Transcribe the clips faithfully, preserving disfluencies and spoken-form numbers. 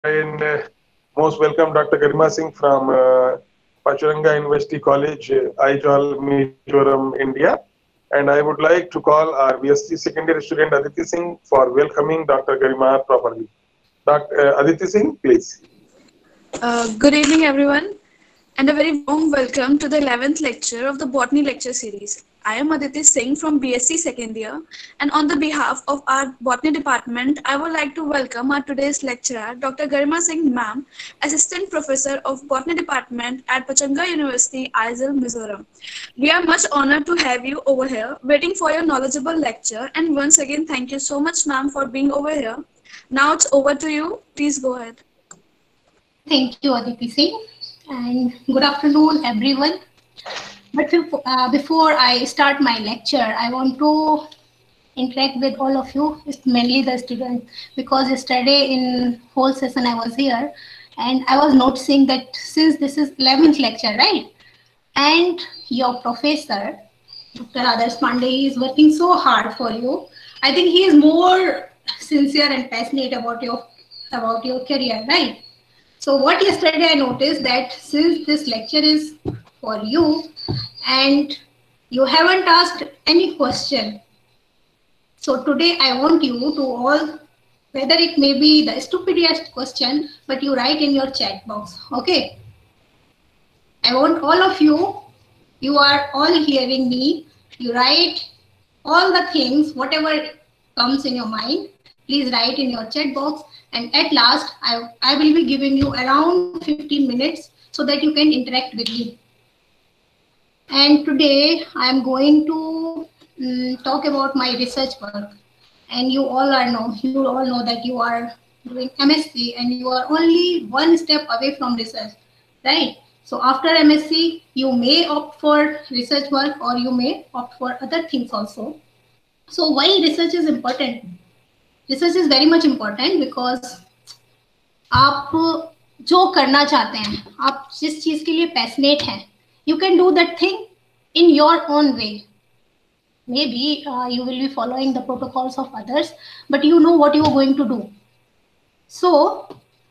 and uh, most welcome Doctor Garima Singh from uh, Pacharanga University College, uh, Aizawl, Mizoram, India. And I would like to call our B S c secondary student Aditi Singh for welcoming Doctor Garima properly. Doctor Uh, Aditi Singh, please. Uh, good evening, everyone, and a very warm welcome to the eleventh lecture of the Botany Lecture Series. I am Aditi Singh from B S c Second Year, and on the behalf of our Botany Department, I would like to welcome our today's lecturer, Doctor Garima Singh Ma'am, Assistant Professor of Botany Department at Pachanga University, Aizawl, Mizoram. We are much honored to have you over here, waiting for your knowledgeable lecture, and once again, thank you so much, ma'am, for being over here. Now it's over to you. Please go ahead. Thank you, Aditi Singh, and good afternoon, everyone. But uh, before I start my lecture, I want to interact with all of you, mainly the students, because yesterday in whole session I was here, and I was noticing that since this is eleventh lecture, right? And your professor, Doctor Adarsh Pandey, is working so hard for you. I think he is more sincere and passionate about your about your career, right? So what yesterday I noticed that since this lecture is for you and you haven't asked any question. So today I want you to all, whether it may be the stupidest question, but you write in your chat box, okay? I want all of you, you are all hearing me, you write all the things, whatever comes in your mind, please write in your chat box. And at last, I, I will be giving you around fifteen minutes so that you can interact with me. And today, I am going to um, talk about my research work. And you all are know, you all know that you are doing M S c and you are only one step away from research, right? So after M S c, you may opt for research work or you may opt for other things also. So why research is important? Research is very much important because आप जो करना चाहते हैं, आप जिस चीज के लिए पैशनेट हैं, you can do that thing in your own way. Maybe uh, you will be following the protocols of others, but you know what you are going to do. So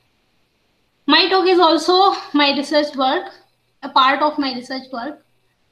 my talk is also my research work, a part of my research work,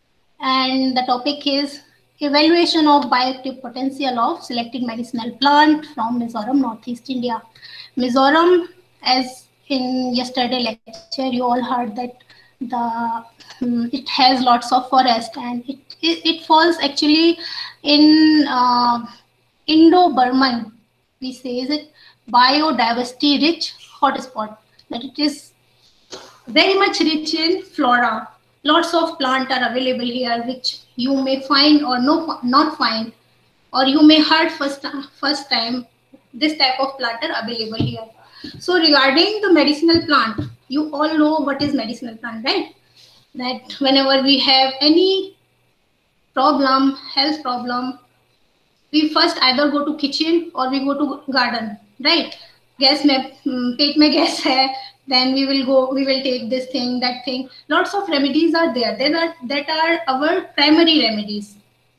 and the topic is evaluation of bioactive potential of selected medicinal plant from Mizoram, Northeast India. Mizoram, as in yesterday lecture, you all heard that the um, it has lots of forest and it it, it falls actually in uh, Indo-Burman. We say is it biodiversity rich hotspot, that it is very much rich in flora. Lots of plants are available here, which you may find or no, not find, or you may heard first, first time this type of plant are available here. So regarding the medicinal plant, you all know what is medicinal plant, right? That whenever we have any problem, health problem, we first either go to kitchen or we go to garden, right? Gas mein, pet mein gas hai, then we will go, we will take this thing, that thing. Lots of remedies are there. There are that are our primary remedies.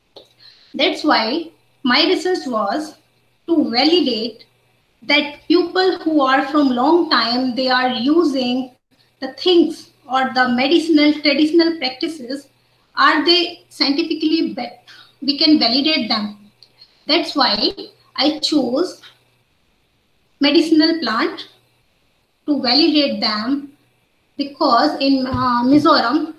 That's why my research was to validate that people who are from long time, they are using the things or the medicinal traditional practices, are they scientifically better? We can validate them. That's why I chose medicinal plant to validate them, because in uh, Mizoram,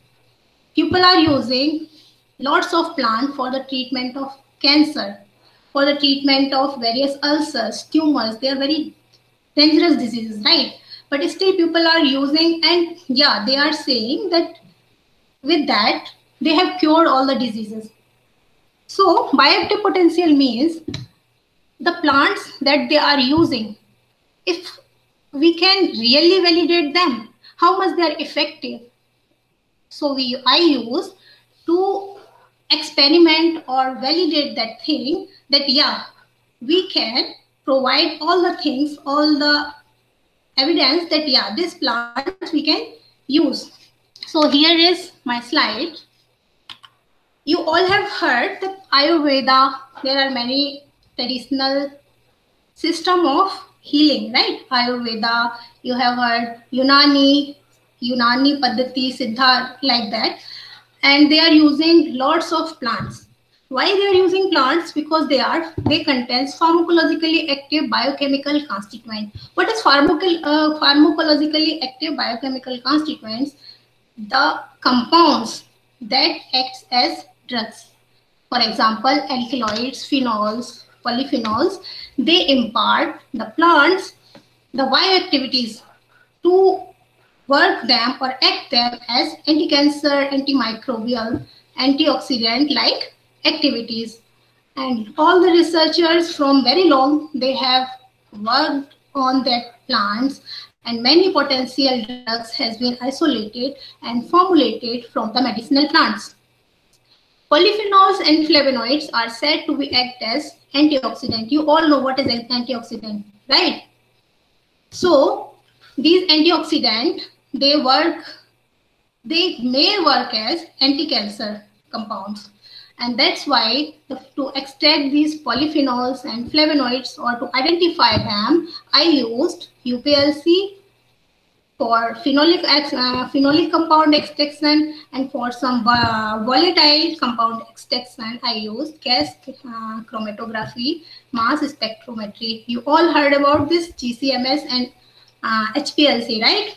people are using lots of plant for the treatment of cancer, for the treatment of various ulcers, tumors. They are very dangerous diseases, right? But still people are using, and yeah, they are saying that with that, they have cured all the diseases. So bioactive potential means the plants that they are using, if we can really validate them, how much they are effective. So we, I use to experiment or validate that thing, that yeah, we can provide all the things, all the evidence that yeah, this plant we can use. So here is my slide. You all have heard that Ayurveda, there are many traditional system of healing, right? Ayurveda, you have heard Unani, Unani Paddhati, Siddha, like that. And they are using lots of plants. Why they are using plants? Because they are they contains pharmacologically active biochemical constituent. What is pharmacal, uh, pharmacologically active biochemical constituents? The compounds that acts as drugs. For example, alkaloids, phenols, polyphenols, they impart the plants the bioactivities to work them or act them as anti-cancer, antimicrobial, antioxidant like activities. And all the researchers from very long, they have worked on that plants, and many potential drugs has been isolated and formulated from the medicinal plants. Polyphenols and flavonoids are said to be act as antioxidant. You all know what is an antioxidant, right? So these antioxidant, they work, they may work as anti-cancer compounds. And that's why the, to extract these polyphenols and flavonoids or to identify them, I used U P L C for phenolic, uh, phenolic compound extraction, and for some uh, volatile compound extraction, I used gas uh, chromatography, mass spectrometry. You all heard about this G C M S and uh, H P L C, right?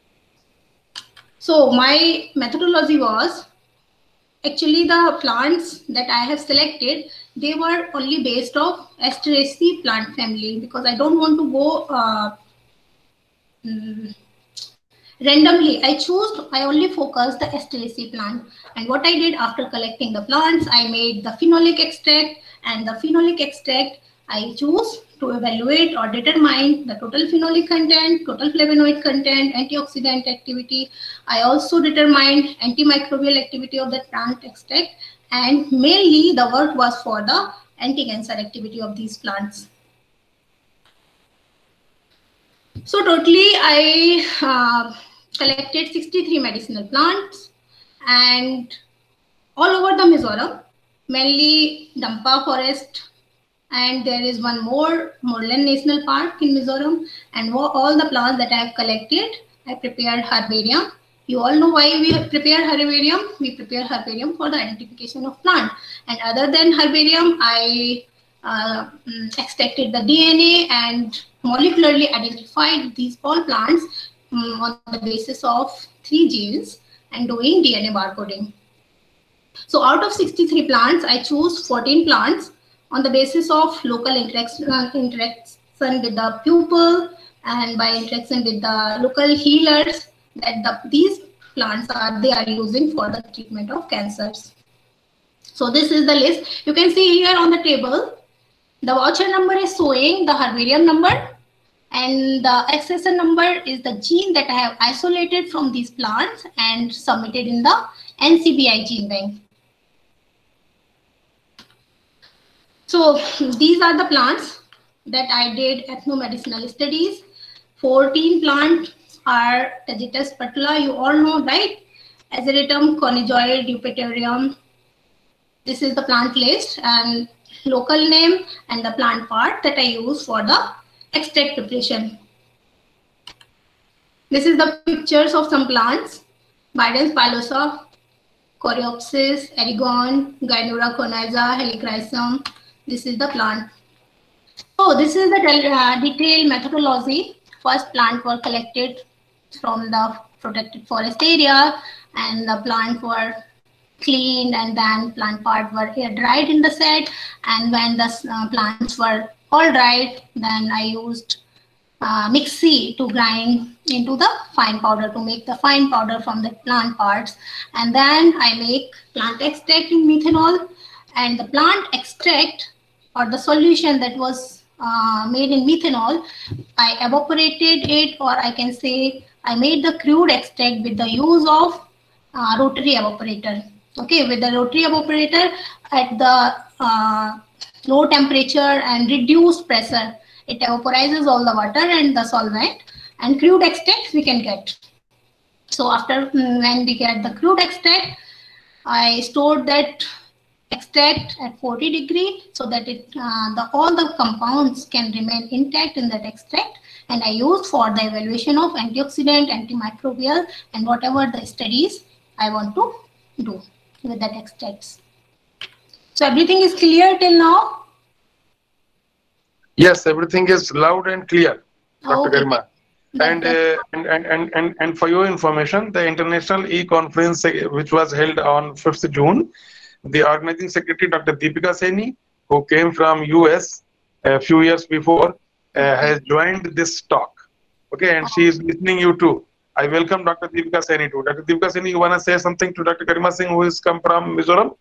So my methodology was, actually the plants that I have selected, they were only based off Asteraceae plant family, because I don't want to go uh, mm, randomly. I chose, I only focused the Asteraceae plant. And what I did after collecting the plants, I made the phenolic extract, and the phenolic extract I chose to evaluate or determine the total phenolic content, total flavonoid content, antioxidant activity. I also determined antimicrobial activity of the plant extract, and mainly the work was for the anti-cancer activity of these plants. So totally I uh, collected sixty-three medicinal plants, and all over the Mizoram, mainly Dampa forest, and there is one more, Moreland National Park in Mizoram. And all the plants that I have collected, I prepared herbarium. You all know why we prepare herbarium. We prepare herbarium for the identification of plant. And other than herbarium, I uh, extracted the D N A and molecularly identified these all plants um, on the basis of three genes and doing D N A barcoding. So out of sixty-three plants, I chose fourteen plants on the basis of local interaction, uh, interaction with the pupil, and by interaction with the local healers that the, these plants are they are using for the treatment of cancers. So this is the list. You can see here on the table, the voucher number is showing the herbarium number, and the accessor number is the gene that I have isolated from these plants and submitted in the N C B I gene bank. So these are the plants that I did ethnomedicinal studies. fourteen plants are Tagetes patula, you all know, right? Azeratum, Conizoid, Eupatorium. This is the plant list and local name and the plant part that I use for the extract preparation. This is the pictures of some plants: Bidens pilosa, Coreopsis, Erigon, Gynura coniza, Helichrysum. This is the plant. So this is the uh, detailed methodology. First, plant were collected from the protected forest area, and the plant were cleaned, and then plant part were air dried in the set. And when the uh, plants were all dried, then I used uh, mixie to grind into the fine powder to make the fine powder from the plant parts. And then I make plant extract in methanol, and the plant extract or the solution that was uh, made in methanol, I evaporated it, or I can say I made the crude extract with the use of uh, rotary evaporator. Okay, with the rotary evaporator at the uh, low temperature and reduced pressure, it vaporizes all the water and the solvent, and crude extract we can get. So after when we get the crude extract, I stored that extract at forty degree so that it uh, the all the compounds can remain intact in that extract, and I used for the evaluation of antioxidant, antimicrobial, and whatever the studies I want to do with that extracts. So everything is clear till now? Yes, everything is loud and clear, Doctor Okay. Garima. And, uh, and, and, and, and, and for your information, the International E-Conference, uh, which was held on fifth of June, the organizing secretary, Doctor Deepika Saini, who came from U S a few years before, uh, has joined this talk. Okay, and she is listening you too. I welcome Doctor Deepika Saini too. Doctor Deepika Saini, you want to say something to Doctor Garima Singh, who has come from Mizoram?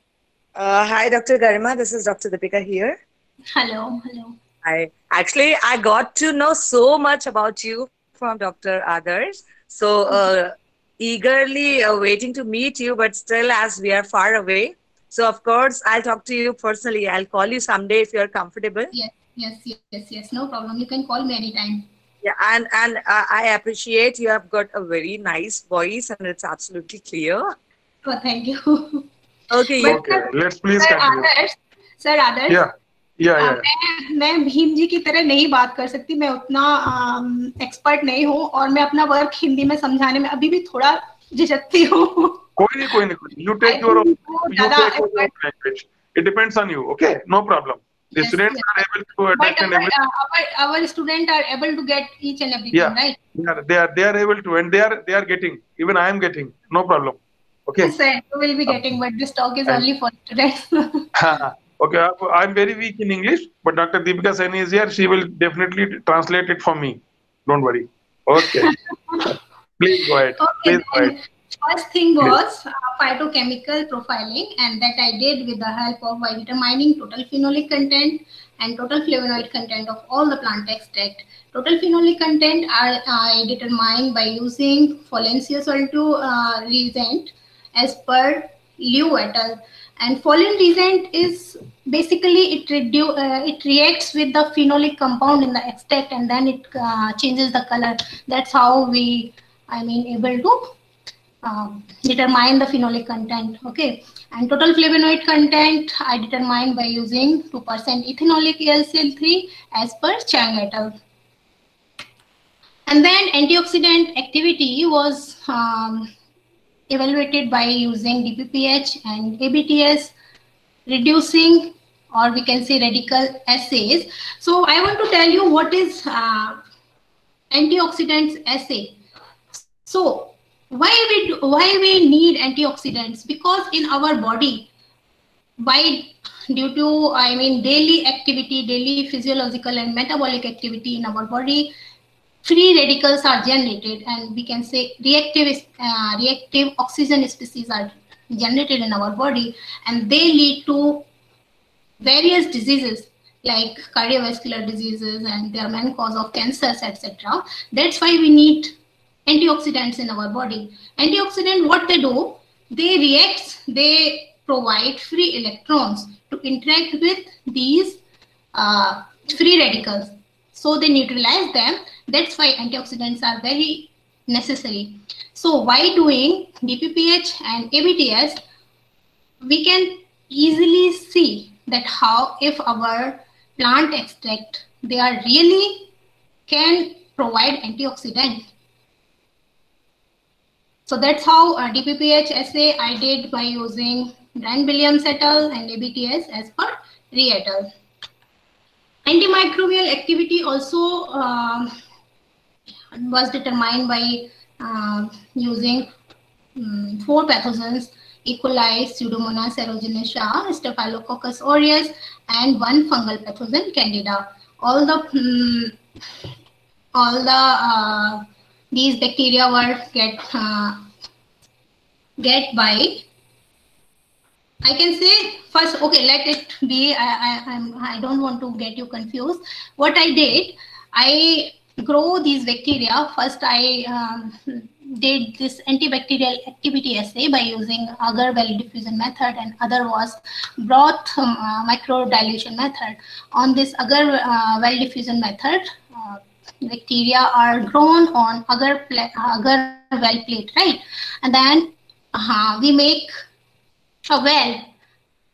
Uh, hi, Doctor Garima. This is Doctor Deepika here. Hello, hello. I actually I got to know so much about you from Doctor Adarsh. So uh, eagerly uh, waiting to meet you, but still, as we are far away. So of course, I'll talk to you personally. I'll call you someday if you're comfortable. Yes, yes, yes, yes. No problem. You can call me anytime. Yeah, and and uh, I appreciate you have got a very nice voice, and it's absolutely clear. Oh, thank you. Okay. But, Okay, let's please Sir continue. Adarsh, Sir Adarsh. Yeah, yeah, yeah. मैं मैं भीम जी की तरह नहीं बात कर सकती, मैं उतना एक्सपर्ट नहीं हूँ और मैं अपना वर्क हिंदी में समझाने में अभी भी थोड़ा झिझकती हूँ. कोई नहीं, कोई नहीं. You take your own, you take your own language. It depends on you. Okay, no problem. The Yes, students yes. are able to But understand our, everything. uh, our our students are able to get each and everything, Yeah. right? They are, they are they are able to, and they are they are getting. Even I am getting. No problem. Okay. Yes, sir. You will be getting, but this talk is And- only for students. Okay, I am very weak in English, but Doctor Deepika Saini is here. She will definitely translate it for me. Don't worry. Okay. Please go ahead. Okay, Please go then ahead. first thing was uh, phytochemical profiling, and that I did with the help of by determining total phenolic content and total flavonoid content of all the plant extract. Total phenolic content I, I determined by using Folensius Alto uh, reagent as per Liu et al. And Folin reagent is basically it redu uh, it reacts with the phenolic compound in the extract, and then it uh, changes the color. That's how we, I mean, able to um, determine the phenolic content. Okay, and total flavonoid content I determined by using two percent ethanolic A l C l three as per Chang et al. And then antioxidant activity was um, evaluated by using D P P H and A B T S, reducing, or we can say radical assays. So I want to tell you what is uh, antioxidants assay. So why we do, why we need antioxidants? Because in our body, by due to I mean daily activity, daily physiological and metabolic activity in our body, free radicals are generated, and we can say reactive uh, reactive oxygen species are generated in our body, and they lead to various diseases like cardiovascular diseases, and they are main cause of cancers, et cetera. That's why we need antioxidants in our body. Antioxidant, what they do, they react, they provide free electrons to interact with these uh, free radicals. So they neutralize them. That's why antioxidants are very necessary. So by doing D P P H and A B T S, we can easily see that how if our plant extract, they are really can provide antioxidant. So that's how uh, D P P H assay I did by using Brand Williams et al. And A B T S as per Ree et al. Antimicrobial activity also um, was determined by uh, using um, four pathogens: E. coli, Pseudomonas aeruginosa, Staphylococcus aureus, and one fungal pathogen, Candida. All the um, all the uh, these bacteria were get uh, get by. I can say first, okay, let it be. I, I, I'm, I don't want to get you confused. What I did, I grow these bacteria. First, I um, did this antibacterial activity assay by using agar well diffusion method, and other was broth um, uh, micro dilution method. On this agar uh, well diffusion method, uh, bacteria are grown on agar, agar well plate, right? And then uh, we make a well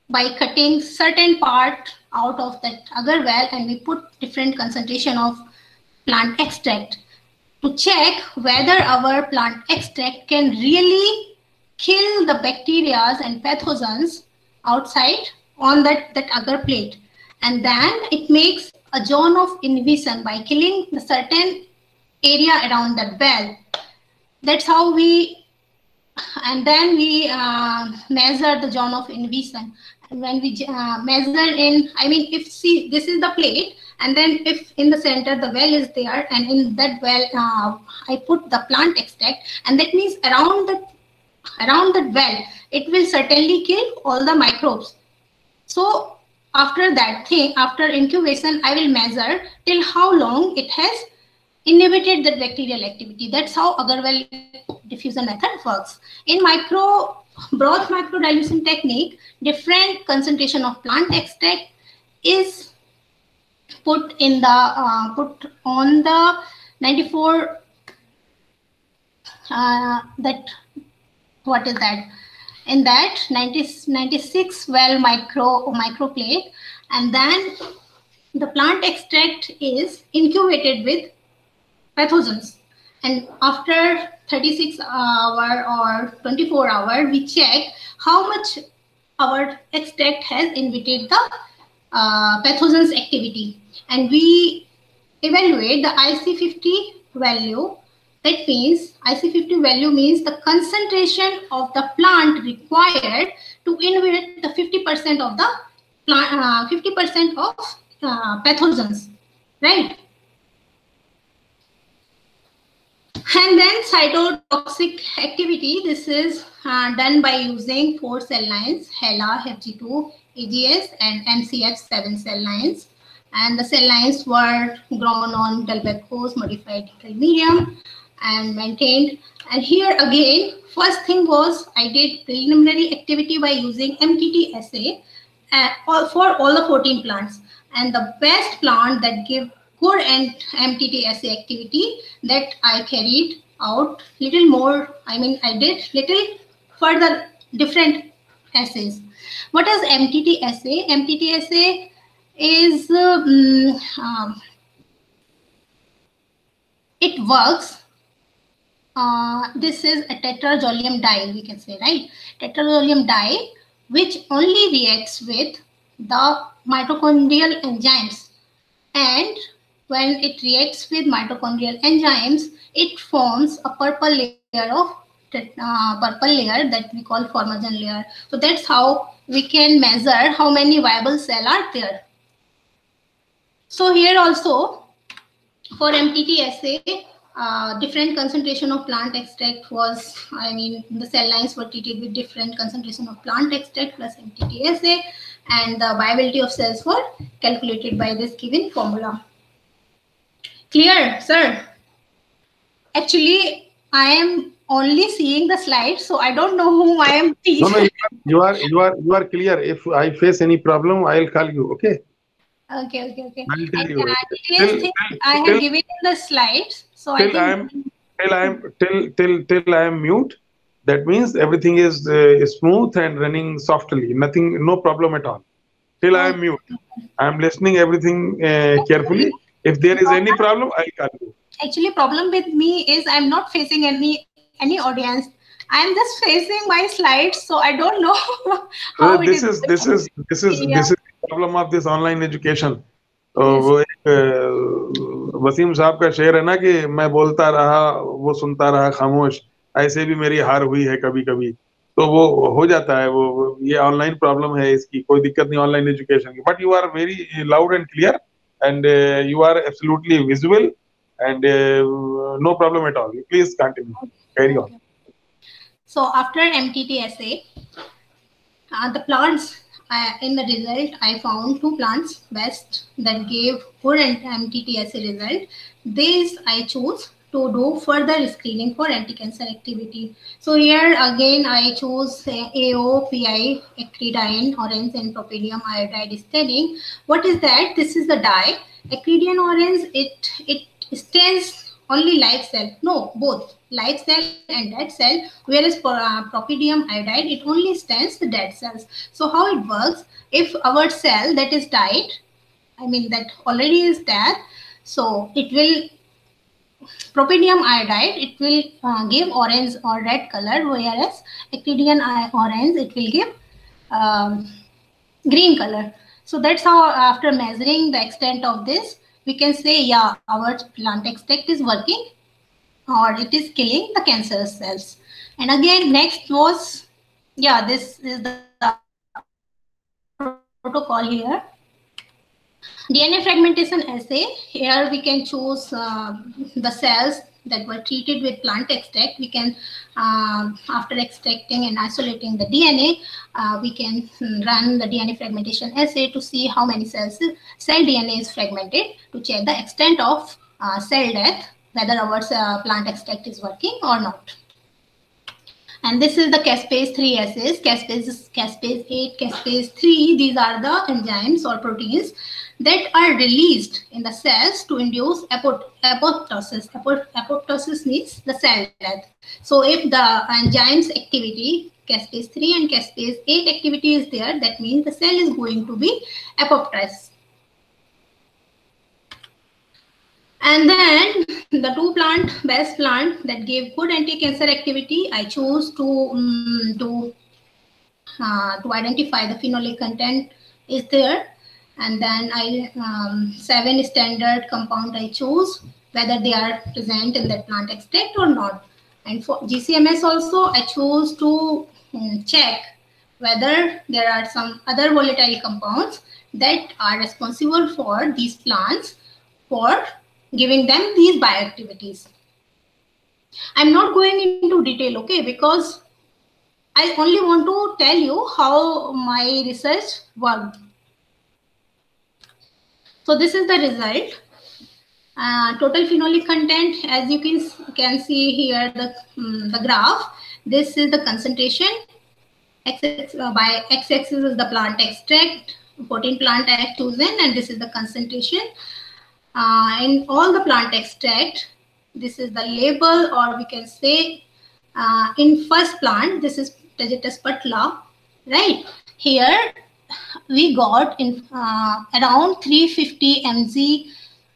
by cutting certain part out of that agar well, and we put different concentration of plant extract to check whether our plant extract can really kill the bacteria and pathogens outside on that, that agar plate. And then it makes a zone of inhibition by killing the certain area around that well. That's how we, and then we uh, measure the zone of inhibition. And when we uh, measure in, I mean, if see, this is the plate, and then if in the center the well is there, and in that well uh, I put the plant extract, and that means around the around that well it will certainly kill all the microbes. So after that thing, after incubation, I will measure till how long it has inhibited the bacterial activity. That's how agar well diffusion method works. In micro broth micro dilution technique, different concentration of plant extract is put in the uh, put on the ninety-four uh, that what is that in that ninety, ninety-six well micro micro plate, and then the plant extract is incubated with pathogens, and after thirty-six hour or twenty-four hour we check how much our extract has inhibited the uh, pathogens activity, and we evaluate the I C fifty value. That means I C fifty value means the concentration of the plant required to inhibit the fifty percent of the plant, uh, fifty percent of uh, pathogens, right? And then cytotoxic activity, this is uh, done by using four cell lines, HeLa, H G two, A G S, and M C H seven cell lines. And the cell lines were grown on Delbecque's modified medium and maintained. And here again, first thing was I did preliminary activity by using M T T assay uh, for all the fourteen plants. And the best plant that give good and M T T assay activity, that I carried out little more. I mean, I did little further different assays. What is M T T assay? M T T assay is um, um, it works. Uh, this is a tetrazolium dye, we can say, right? Tetrazolium dye, which only reacts with the mitochondrial enzymes, and when it reacts with mitochondrial enzymes, it forms a purple layer of uh, purple layer that we call formogen layer. So that's how we can measure how many viable cells are there. So here also for M T T assay, uh, different concentration of plant extract was, I mean, the cell lines were treated with different concentration of plant extract plus M T T assay, and the viability of cells were calculated by this given formula. Clear, sir? Actually, I am only seeing the slides, so I don't know whom I am teaching. No, no, you are you are you are clear. If I face any problem, I'll call you. Okay. Okay, okay, okay. I'll tell And, you. uh, details Till- thing till- I have till- given in the slides, so I Till think I am till I am till till till I am mute. That means everything is uh, smooth and running softly. Nothing, no problem at all. Till I am mute, I am listening everything uh, carefully. If there is any problem, I'll call you. actually problem with me is I'm not facing any any audience. I'm just facing my slides, so I don't know how Uh, it this is this is this is Yeah. this is the problem of this online education. तो वो एक अ, वसीम साहब का शेर है ना कि मैं बोलता रहा वो सुनता रहा खामोश, ऐसे भी मेरी हार हुई है कभी कभी. तो वो हो जाता है, वो ये ऑनलाइन प्रॉब्लम है, इसकी कोई दिक्कत नहीं ऑनलाइन एजुकेशन की. But you are very loud and clear and you are absolutely visual and uh, no problem at all. Please continue. Carry on. So after M T T assay, uh, the plants uh, in the result I found two plants best that gave good M T T assay result. These I chose to do further screening for anti-cancer activity. So here again I chose uh, A O P I acridine orange and propylium iodide staining. What is that? This is the dye. Acridine orange, it it stains only live cell. No, both live cell and dead cell. Whereas for uh, propydium iodide, it only stands the dead cells. So how it works? If our cell that is died, I mean that already is dead, so it will propydium iodide. It will uh, give orange or red color, whereas actinium orange it will give um, green color. So that's how after measuring the extent of this, we can say, yeah, our plant extract is working or it is killing the cancerous cells. And again, next was, yeah, this is the protocol here. D N A fragmentation assay. Here we can choose uh, the cells that were treated with plant extract. We can, uh, after extracting and isolating the D N A, uh, we can run the D N A fragmentation assay to see how many cells, cell D N A is fragmented, to check the extent of uh, cell death, whether our uh, plant extract is working or not. And this is the caspase three assays, caspase, caspase eight, caspase three. These are the enzymes or proteins that are released in the cells to induce apoptosis. Apoptosis means the cell death. So if the enzymes activity, caspase three and caspase eight activity is there, that means the cell is going to be apoptosed. And then the two plant, best plant that gave good anti-cancer activity, I chose to um, to uh, to identify the phenolic content is there. And then I um, seven standard compound I chose, whether they are present in that plant extract or not. And for G C M S also, I chose to um, check whether there are some other volatile compounds that are responsible for these plants for giving them these bioactivities. I'm not going into detail, okay, because I only want to tell you how my research worked. So this is the result. Uh, total phenolic content, as you can, can see here, the, um, the graph. This is the concentration. X, uh, by x-axis is the plant extract, fourteen plant I have chosen, and this is the concentration. Uh, in all the plant extract, this is the label, or we can say uh, in first plant, this is Tagetes patla, right? Here we got in uh, around three fifty mg,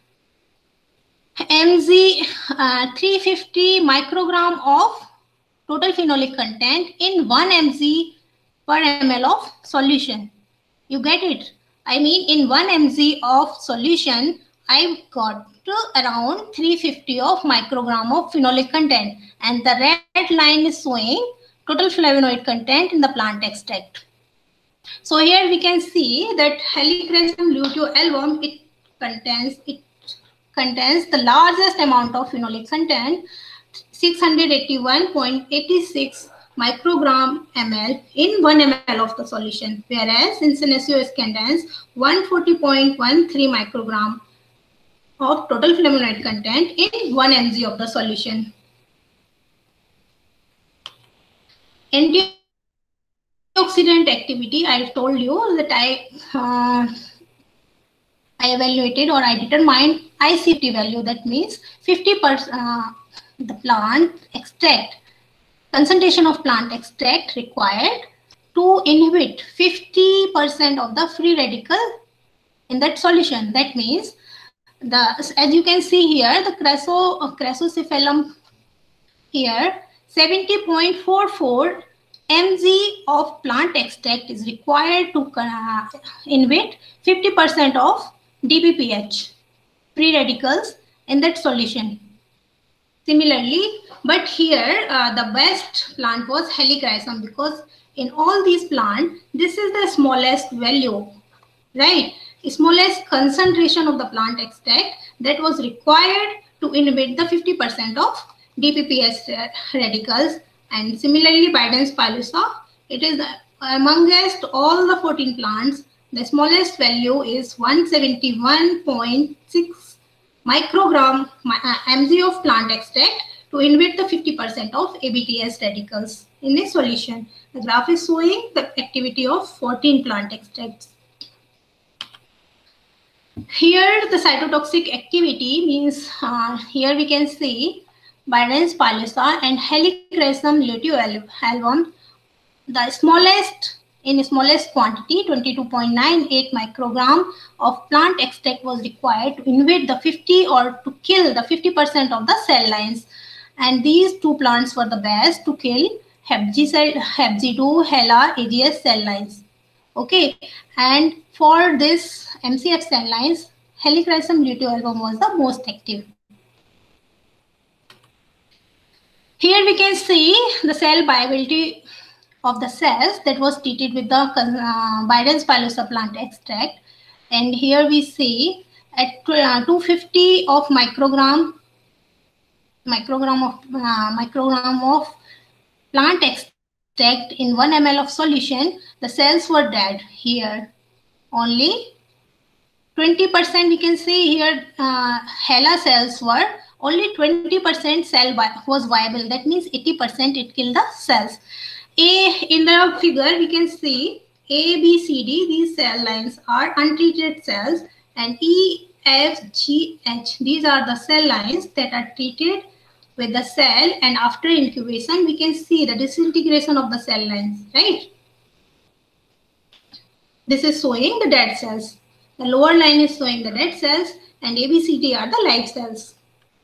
mg uh, three fifty microgram of total phenolic content in one mg per ml of solution. You get it? I mean, in one mg of solution, I got to around three fifty of microgram of phenolic content, and the red line is showing total flavonoid content in the plant extract. So here we can see that Helichrysum luteolum, it contains it contains the largest amount of phenolic content, six hundred eighty-one point eight six microgram ml in one ml of the solution, whereas in Senecio contains one hundred forty point one three microgram of total flavonoid content in one mg of the solution. Antioxidant activity, I told you that I uh, I evaluated or I determined I C F T value. That means fifty percent uh, the plant extract, concentration of plant extract required to inhibit fifty percent of the free radical in that solution. That means the, as you can see here, the crasso, uh, Crassosephalum here, seventy point four four mg of plant extract is required to uh, inhibit fifty percent of D P P H, free radicals in that solution. Similarly, but here uh, the best plant was Helichrysum, because in all these plants, this is the smallest value, right? Smallest concentration of the plant extract that was required to inhibit the fifty percent of D P P S radicals. And similarly, Bidens pilosa, it is amongst all the fourteen plants, the smallest value is one hundred seventy-one point six microgram mg of plant extract to inhibit the fifty percent of A B T S radicals in a solution. The graph is showing the activity of fourteen plant extracts. Here the cytotoxic activity means uh, here we can see Bidens pilosa and Helichrysum luteolum, the smallest in smallest quantity twenty-two point nine eight microgram of plant extract was required to invade the fifty or to kill the fifty percent of the cell lines, and these two plants were the best to kill Hep G cell, Hep G two, HeLa, A G S cell lines. Okay, and for this M C F cell lines, Helichrysum luteolum was the most active. Here we can see the cell viability of the cells that was treated with the uh, Biden's pilosa plant extract, and here we see at uh, two hundred fifty of microgram microgram of uh, microgram of plant extract in one milliliter of solution, the cells were dead. Here only twenty percent we can see here uh, HeLa cells were only twenty percent cell was viable. That means eighty percent it killed the cells. A in the figure we can see A, B, C, D. These cell lines are untreated cells, and E, F, G, H. These are the cell lines that are treated with the cell, and after incubation we can see the disintegration of the cell lines, right? This is showing the dead cells. The lower line is showing the dead cells, and A, B, C, D are the live cells.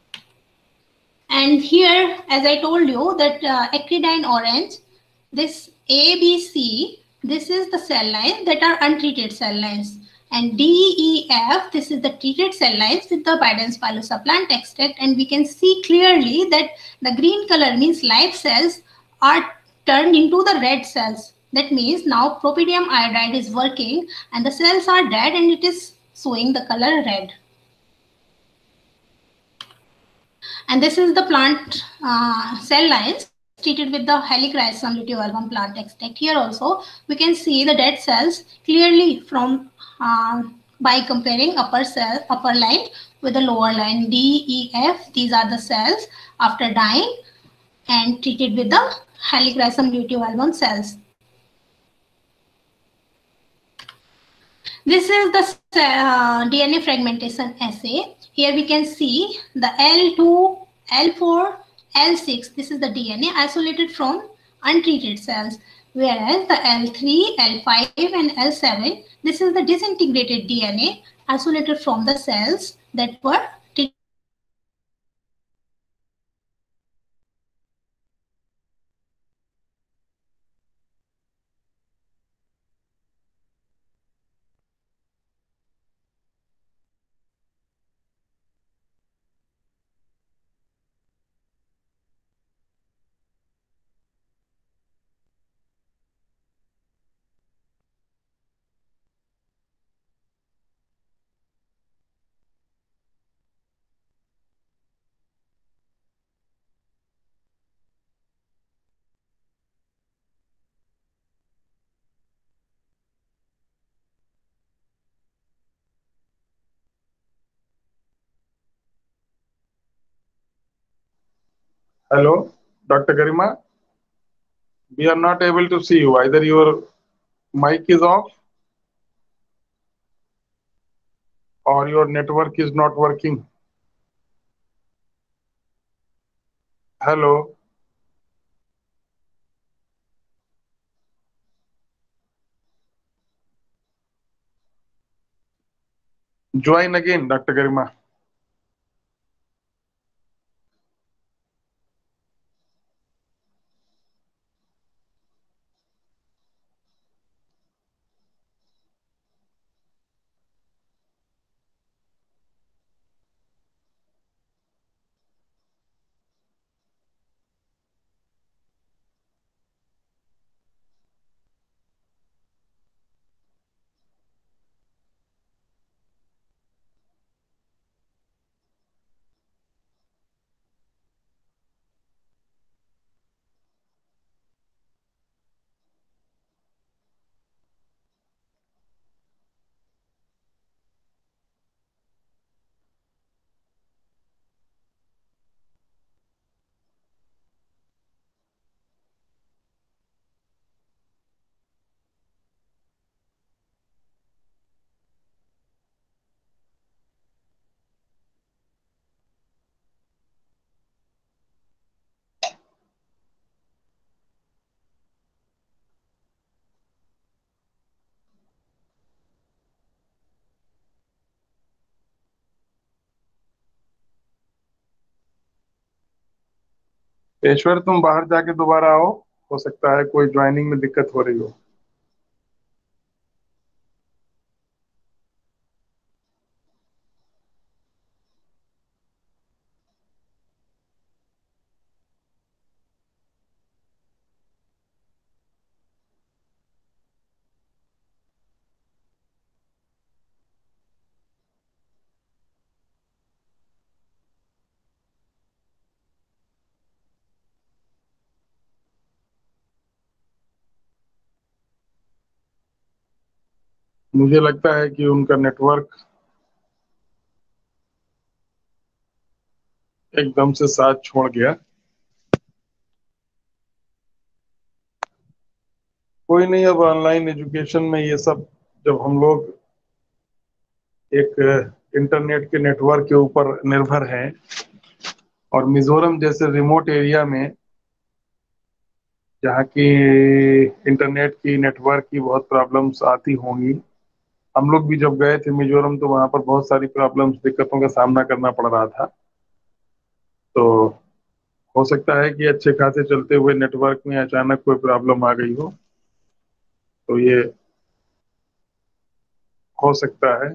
And here, as I told you, that uh, acridine orange, this A, B, C, this is the cell lines that are untreated cell lines. And D, E, F, this is the treated cell lines with the Biden's pilosa plant extract. And we can see clearly that the green color means live cells are turned into the red cells. That means now propidium iodide is working and the cells are dead and it is showing the color red. And this is the plant uh, cell lines treated with the Helichrysum luteolum plant extract. Here also we can see the dead cells clearly from uh, by comparing upper cell upper line with the lower line D, E, F. These are the cells after dying and treated with the Helichrysum luteolum cells. This is the uh, D N A fragmentation assay. Here we can see the L two, L four, L six. This is the D N A isolated from untreated cells. Whereas the L three, L five and L seven, this is the disintegrated D N A isolated from the cells that were treated. Hello, Doctor Garima. We are not able to see you. Either your mic is off or your network is not working. Hello. Join again, Doctor Garima. ईश्वर तुम बाहर जाके दोबारा आओ, हो सकता है कोई ज्वाइनिंग में दिक्कत हो रही हो। मुझे लगता है कि उनका नेटवर्क एकदम से साथ छोड़ गया। कोई नहीं, अब ऑनलाइन एजुकेशन में ये सब जब हम लोग एक इंटरनेट के नेटवर्क के ऊपर निर्भर हैं और मिजोरम जैसे रिमोट एरिया में जहाँ की इंटरनेट की नेटवर्क की बहुत प्रॉब्लम्स आती होंगी, हम लोग भी जब गए थे मिजोरम तो वहाँ पर बहुत सारी प्रॉब्लम्स, दिक्कतों का सामना करना पड़ रहा था। तो हो सकता है कि अच्छे खासे चलते हुए नेटवर्क में अचानक कोई प्रॉब्लम आ गई हो, तो ये हो सकता है।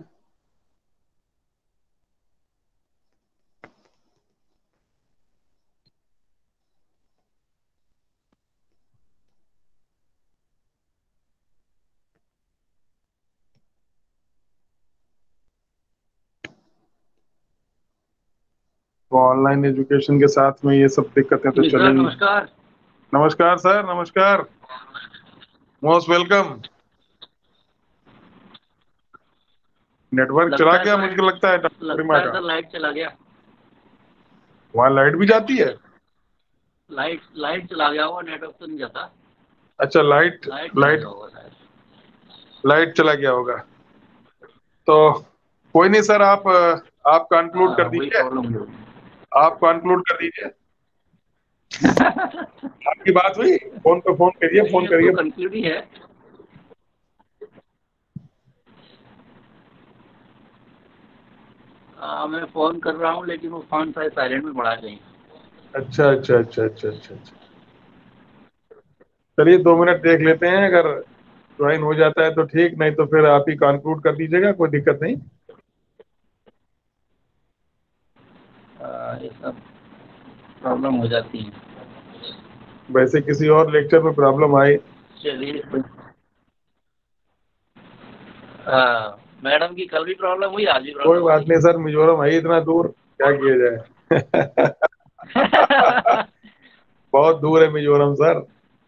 तो ऑनलाइन एजुकेशन के साथ में ये सब दिक्कतें तो चलेंगी। नमस्कार। नमस्कार सर, नमस्कार, मोस्ट वेलकम। नेटवर्क चला गया मुझे लगता है लगता है सर लाइट चला गया। वहाँ लाइट भी जाती है? लाइट लाइट चला गया होगा, नेटवर्क तो नहीं जाता। अच्छा, लाइट लाइट लाइट लाइट चला गया होगा। तो कोई नहीं सर, आप आप कंक्लूड कर दीजिए, आप कंक्लूड कर दीजिए। आपकी बात हुई? फोन पे फोन करिए, फोन करिए। कंक्लूड ही है। आ, मैं फोन कर रहा हूँ लेकिन वो फोन शायद साइलेंट में पड़ा कहीं। अच्छा अच्छा अच्छा अच्छा अच्छा अच्छा चलिए दो मिनट देख लेते हैं, अगर ज्वाइन हो जाता है तो ठीक, नहीं तो फिर आप ही कंक्लूड कर दीजिएगा, कोई दिक्कत नहीं। आ, ये सब प्रॉब्लम हो जाती है। वैसे किसी और लेक्चर में प्रॉब्लम आई? चलिए, मैडम की कल भी प्रॉब्लम हुई, आज भी प्रॉब्लम। कोई बात नहीं सर, मिजोरम है इतना दूर, क्या किया जाए। बहुत दूर है मिजोरम सर।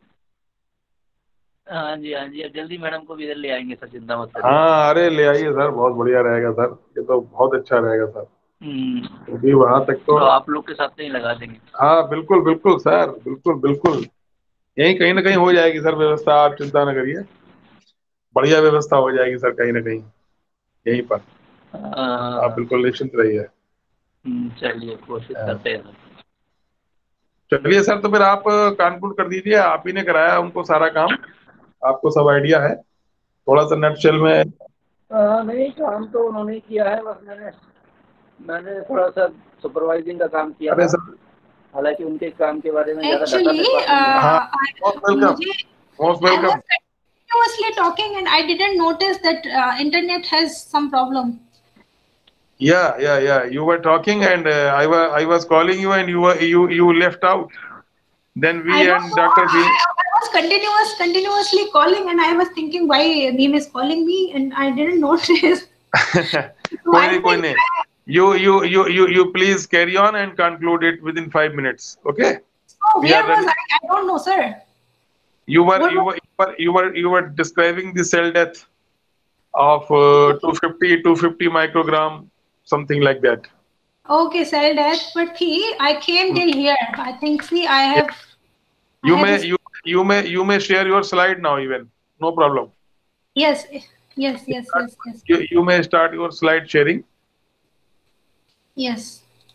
हाँ जी हाँ जी, अब जल्दी मैडम को भी इधर ले आएंगे सर, चिंता मत करिए। हाँ अरे ले आइए सर, बहुत बढ़िया रहेगा सर, ये तो बहुत अच्छा रहेगा सर, क्योंकि वहां तक तो, तो आप लोग के साथ नहीं लगा देंगे। हाँ बिल्कुल बिल्कुल सर, बिल्कुल बिल्कुल, यही कहीं ना कहीं हो जाएगी सर व्यवस्था, आप चिंता न करिए, बढ़िया व्यवस्था हो जाएगी सर कहीं ना कहीं यहीं पर, आप बिल्कुल निश्चिंत रहिए। चलिए कोशिश करते हैं। चलिए सर, तो फिर आप कंक्लूड कर दीजिए, आप ही ने कराया उनको सारा काम, आपको सब आइडिया है, थोड़ा सा नटशेल में। आ, नहीं, काम तो उन्होंने किया है, बस मैंने मैंने थोड़ा सा सुपरवाइजिंग का काम किया था, हालांकि उनके काम के बारे में ज्यादा Actually, uh, I, मुझे, most I welcome. was continuously talking and I didn't notice that uh, internet has some problem. Yeah, yeah, yeah. You were talking and uh, I was I was calling you and you were you you left out. Then we I and Doctor B. I, I was continuous continuously calling and I was thinking why Neem is calling me and I didn't notice. कोई नहीं कोई नहीं. You you you you you please carry on and conclude it within five minutes. Okay. So we where was I? I don't know, sir. You were what you were, you were you were you were describing the cell death of uh, two fifty two fifty microgram, something like that. Okay, cell death, but see, I came till here. I think, see, I have. You I may have you you may you may share your slide now even, no problem. Yes, yes, yes, yes, yes. You, you may start your slide sharing. Yes.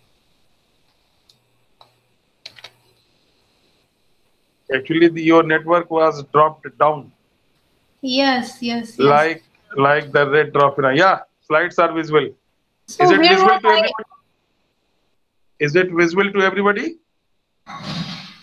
Actually, the, your network was dropped down. Yes, yes, yes. Like like the red drop in a, yeah, slides are visible. So is it where visible was to I? everybody? Is it visible to everybody?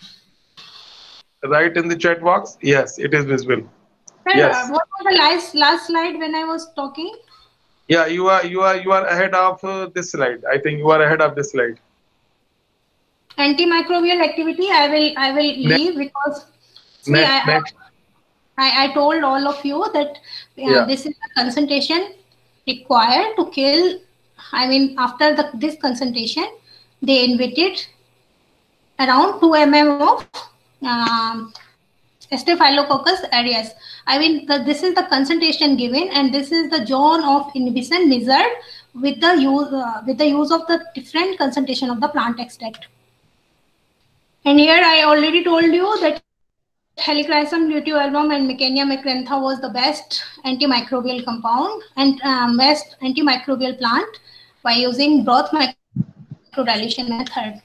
write in the chat box. Yes, it is visible. Sir, Yes. what was the last last slide when I was talking? Yeah, you are you are you are ahead of uh, this slide. I think you are ahead of this slide. Antimicrobial activity. I will I will leave because see Next, I, next. I I told all of you that uh, Yeah. this is the concentration required to kill. I mean, after the this concentration, they invited around two millimeters of um, Staphylococcus aureus. I mean, the, this is the concentration given, and this is the zone of inhibition measured with the use uh, with the use of the different concentration of the plant extract. And here I already told you that Helichrysum luteolum and Mecania macrantha was the best antimicrobial compound and um, best antimicrobial plant by using broth microdilution method.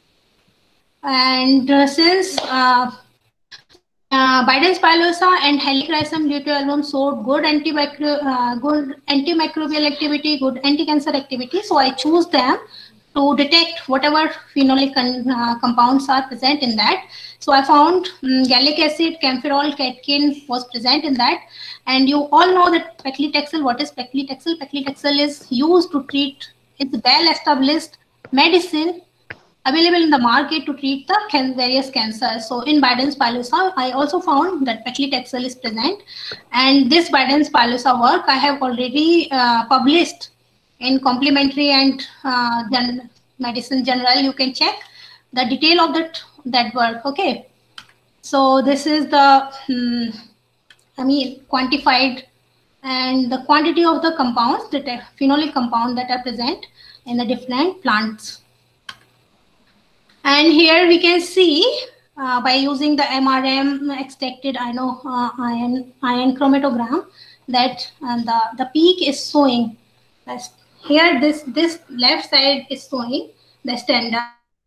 And uh, since uh, uh, Biden spilosa and Helichrysum luteolum showed good antimicro uh, good antimicrobial activity, good anti-cancer activity, so I choose them to detect whatever phenolic uh, compounds are present in that. So I found um, gallic acid, camphorol, catechin was present in that. And you all know that paclitaxel. What is paclitaxel? Paclitaxel is used to treat, it's well-established medicine available in the market to treat the can various cancers. So in Biden spilosa, I also found that paclitaxel is present. And this Biden spilosa work I have already uh, published in complementary and uh, gen medicine general. You can check the detail of that that work. Okay, so this is the hmm, I mean quantified and the quantity of the compounds, the phenolic compound that are present in the different plants. And here we can see uh, by using the M R M extracted iron uh, iron iron chromatogram that uh, the the peak is showing. That's here this this left side is showing the standard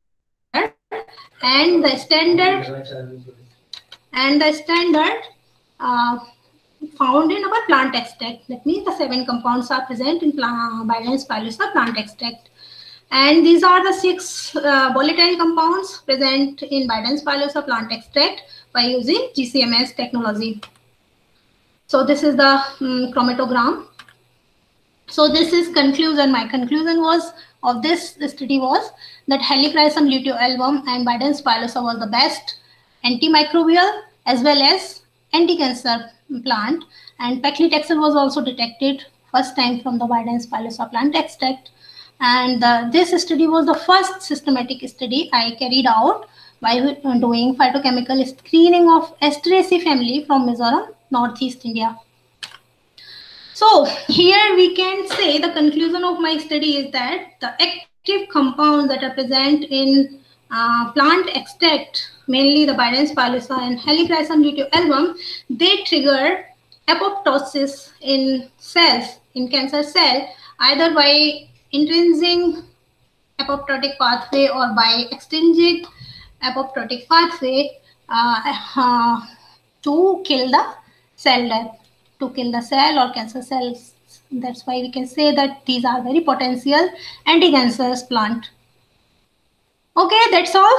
and the standard and the standard uh, found in our plant extract. That means the seven compounds are present in plant, Biden spilosa plant extract. And these are the six uh, volatile compounds present in Biden spilosa plant extract by using G C M S technology. So this is the um, chromatogram. So this is conclusion. My conclusion was of this study was that Helichrysum luteolum and Biden spilosa was the best antimicrobial as well as anti-cancer plant. And paclitaxel was also detected first time from the Biden spilosa plant extract. And uh, this study was the first systematic study I carried out by doing phytochemical screening of Asteraceae family from Mizoram, Northeast India. So here we can say the conclusion of my study is that the active compounds that are present in uh, plant extract, mainly the Biden spilosa and Helichrysum luteolum, they trigger apoptosis in cells, in cancer cell, either by intrinsic apoptotic pathway or by extrinsic apoptotic pathway uh, uh, to kill the cell death, to kill the cell or cancer cells. That's why we can say that these are very potential anti-cancerous plant. Okay, that's all.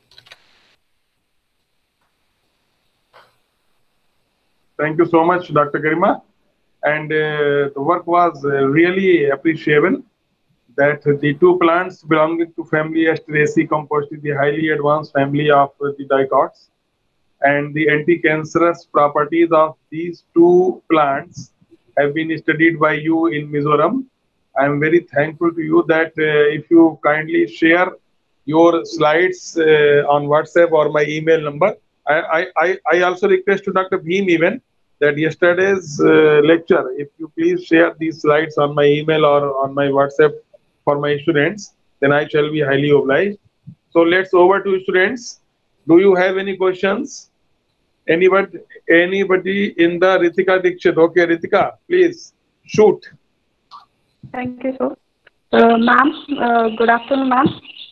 Thank you so much, Doctor Garima. And uh, the work was uh, really appreciable. That the two plants belonging to family Asteraceae composite the highly advanced family of uh, the dicots, and the anti-cancerous properties of these two plants have been studied by you in Mizoram. I am very thankful to you that uh, if you kindly share your slides uh, on WhatsApp or my email number. I, I, I also request to Doctor Bhim even that yesterday's uh, lecture, if you please share these slides on my email or on my WhatsApp for my students, then I shall be highly obliged. So let's over to students. Do you have any questions? Anybody, anybody in the Ritika Dikshit? Okay, Ritika, please shoot. Thank you, sir. Uh, ma'am, uh, good afternoon, ma'am.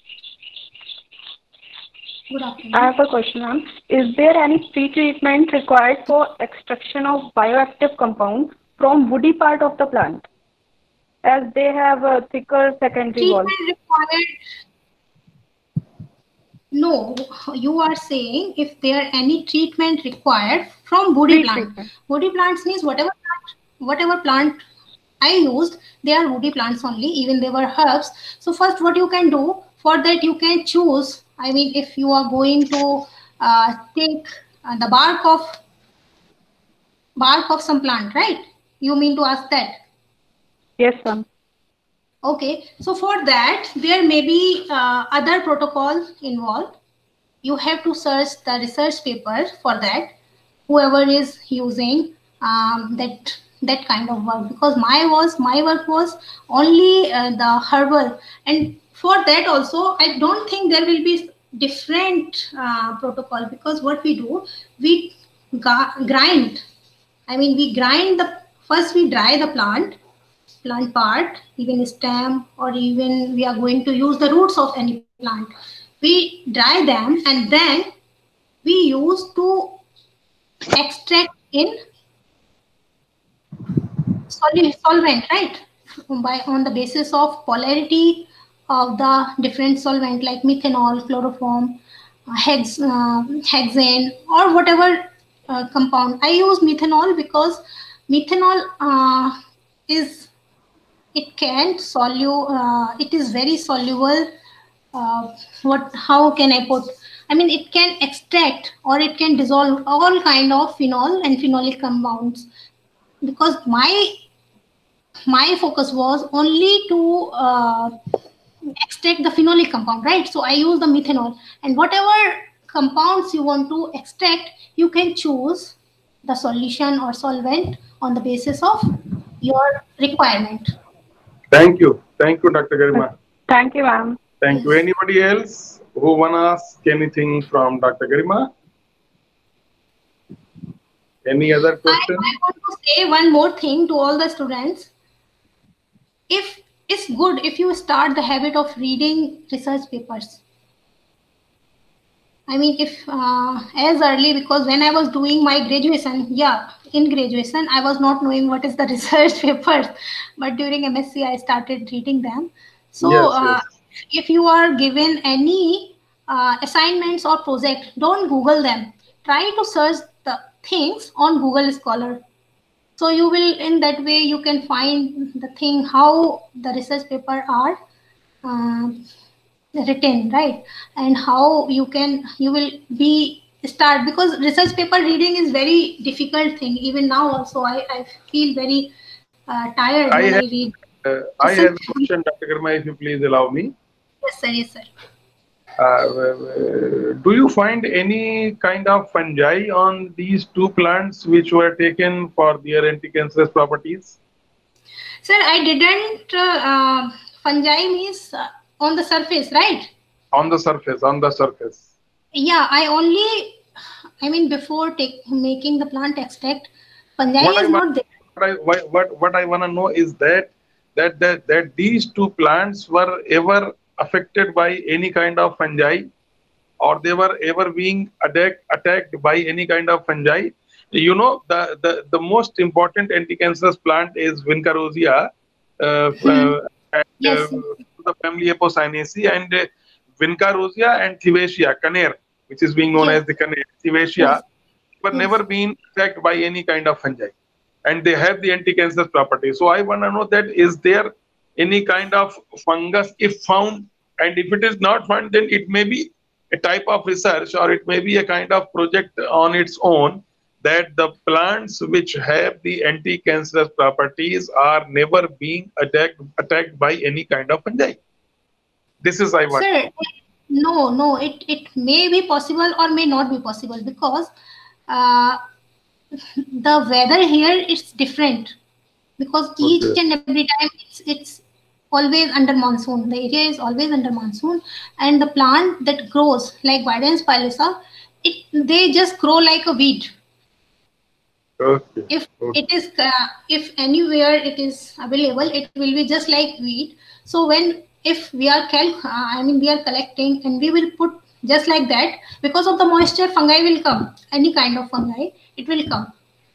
Good afternoon. I have a question, ma'am. Is there any pre-treatment required for extraction of bioactive compounds from woody part of the plant, as they have a thicker secondary wall? Treatment required. No, you are saying if there any treatment required from woody plant. Treatment. Woody plants means whatever plant, whatever plant I used, they are woody plants only, even they were herbs. So first what you can do, for that you can choose, I mean, if you are going to uh, take uh, the bark of bark of some plant, right? You mean to ask that? Yes, ma'am. Okay, so for that, there may be uh, other protocols involved. You have to search the research paper for that, whoever is using um, that that kind of work, because my was my work was only uh, the herbal, and for that also I don't think there will be different uh, protocol, because what we do, we grind, I mean we grind the, first we dry the plant plant part, even stem, or even we are going to use the roots of any plant. We dry them and then we use to extract in solid solvent, right? By on the basis of polarity of the different solvent like methanol, chloroform, uh, hex, uh, hexane, or whatever uh, compound. I use methanol because methanol uh, is it can solute, uh, it is very soluble. Uh, what, how can I put? I mean, it can extract or it can dissolve all kind of phenol and phenolic compounds. Because my my focus was only to uh, extract the phenolic compound, right? So I use the methanol, and whatever compounds you want to extract, you can choose the solution or solvent on the basis of your requirement. Thank you. Thank you, Doctor Garima. Thank you, ma'am. Thank Yes. you. Anybody else who want to ask anything from Doctor Garima? Any other I, question? I want to say one more thing to all the students. If it's good if you start the habit of reading research papers. I mean, if uh, as early, because when I was doing my graduation, yeah, in graduation, I was not knowing what is the research papers, but during M S c, I started reading them. So Yes, uh, yes. if you are given any uh, assignments or project, don't Google them. Try to search the things on Google Scholar. So you will, in that way, you can find the thing, how the research paper are uh, written, right? And how you can, you will be start, because research paper reading is very difficult thing. Even now also, I, I feel very uh, tired I when have, I read. uh, I have a question, Doctor Garima, if you please allow me. Yes, sir. Yes, sir. Uh, do you find any kind of fungi on these two plants which were taken for their anti-cancerous properties? Sir, I didn't, uh, uh, fungi means uh, on the surface, right? On the surface, on the surface. Yeah, I only, I mean, before take, making the plant extract, fungi What is I not want, there. what I, what, what, what I want to know is that, that, that, that these two plants were ever affected by any kind of fungi, or they were ever being attacked, attacked by any kind of fungi. You know, the, the, the most important anti-cancerous plant is Vinca rosea, uh, Hmm. uh, and, Yes. uh, the family Apocynaceae, and uh, Vinca rosea and Thievesia, Caner, which is being known Yes. as the Caner, Thievesia, Yes. were Yes. never been attacked by any kind of fungi, and they have the anti-cancer property. So I want to know that, is there any kind of fungus if found, and if it is not found, then it may be a type of research, or it may be a kind of project on its own, that the plants which have the anti-cancerous properties are never being attacked attacked by any kind of fungi. This is I want. Sir, no, no, it, it may be possible or may not be possible, because uh, the weather here is different, because each Okay. and every time it's, it's always under monsoon. The area is always under monsoon, and the plant that grows like Bidens pilosa, it they just grow like a weed. Okay. If Okay. it is, uh, if anywhere it is available, it will be just like wheat. So when, if we are cal uh, I mean we are collecting and we will put just like that, because of the moisture, fungi will come. Any kind of fungi, it will come.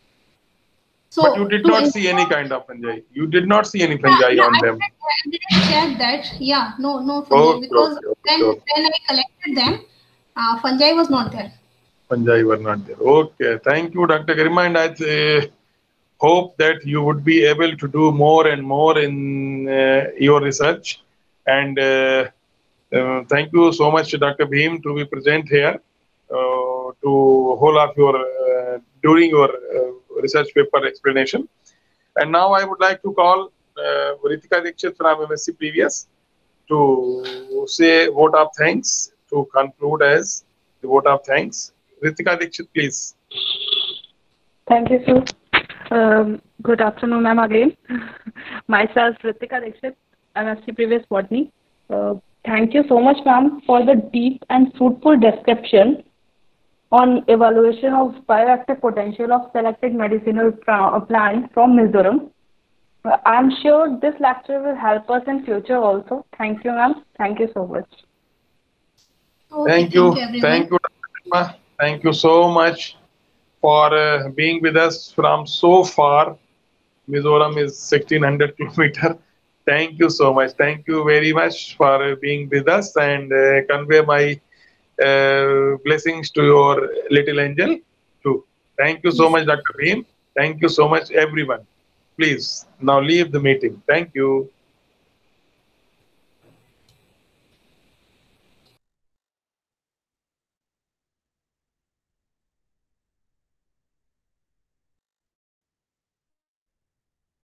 So But you did to not see any ensure- kind of fungi. You did not see any Yeah, fungi yeah, on I them. didn't, I didn't check that. Yeah, no, no fungi, Okay, because okay, okay, when okay. when I collected them, Uh, fungi was not there. Fungi were not there. Okay, thank you, Doctor Garima, and I uh, hope that you would be able to do more and more in uh, your research. And uh, uh, thank you so much, Doctor Bhim, to be present here uh, to hold up your uh, during your uh, research paper explanation. And now I would like to call uh, Ritika Dixit from M S C Previous to say vote of thanks, to conclude as the vote of thanks. Ritika Dixit, please. Thank you, sir. Um, good afternoon, ma'am, again. Myself, Ritika Dixit, M S C Previous Botany. Uh, thank you so much, ma'am, for the deep and fruitful description on evaluation of bioactive potential of selected medicinal plant from Mizoram. Uh, I'm sure this lecture will help us in future also. Thank you, ma'am. Thank you so much. Okay, Thank you. Thank you, Thank you, Doctor Thank you so much for uh, being with us from so far. Mizoram is sixteen hundred kilometers. Thank you so much. Thank you very much for uh, being with us, and uh, convey my uh, blessings to your little angel too. Thank you so much, Doctor Bhim. Thank you so much, everyone. Please now leave the meeting. Thank you.